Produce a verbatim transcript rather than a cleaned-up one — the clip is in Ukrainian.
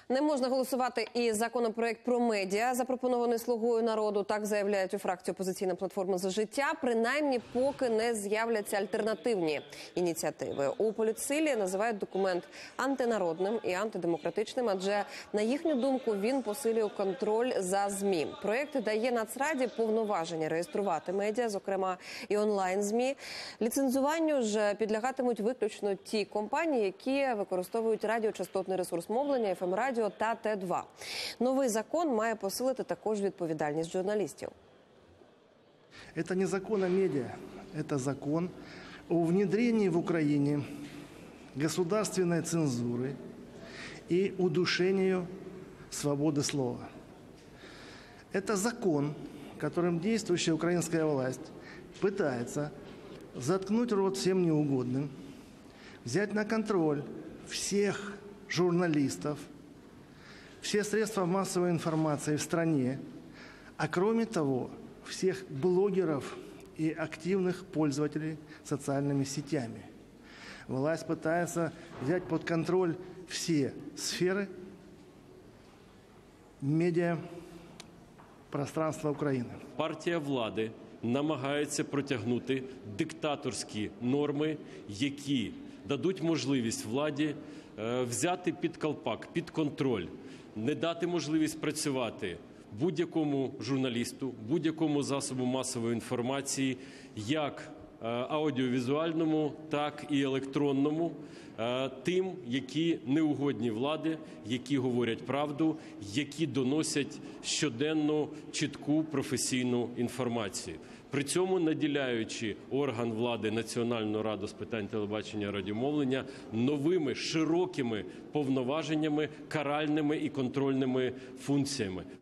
Не можна голосувати і законопроект про медіа, запропонований «Слугою народу», так заявляють у фракції «Опозиційна платформа за життя», принаймні поки не з'являться альтернативні ініціативи. У політсилі називають документ антинародним і антидемократичним, адже, на їхню думку, він посилює контроль за ЗМІ. Проєкт дає Нацраді повноваження реєструвати медіа, зокрема і онлайн-ЗМІ. Ліцензуванню ж підлягатимуть виключно ті компанії, які використовують радіочастотний ресурс мовлення, еф ем радіо та те два. Новий закон має посилити також відповідальність журналістів. Это не закон о медиа, это закон о внедрении в Украине государственной цензуры и удушению свободы слова. Это закон, которым действующая украинская власть пытается заткнуть рот всем неугодным, взять на контроль всех журналистов, все средства массовой информации в стране, а кроме того, всех блогеров и активных пользователей социальными сетями. Власть пытается взять под контроль все сферы медиапространства України. Партія влади намагається протягнути диктаторські норми, які дадуть можливість владі взяти під колпак, під контроль, не дати можливість працювати будь-якому журналісту, будь-якому засобу масової інформації, як аудіовізуальному, так і електронному, тим, які неугодні влади, які говорять правду, які доносять щоденну чітку професійну інформацію. При цьому наділяючи орган влади Національну раду з питань телебачення і радіомовлення новими широкими повноваженнями, каральними і контрольними функціями.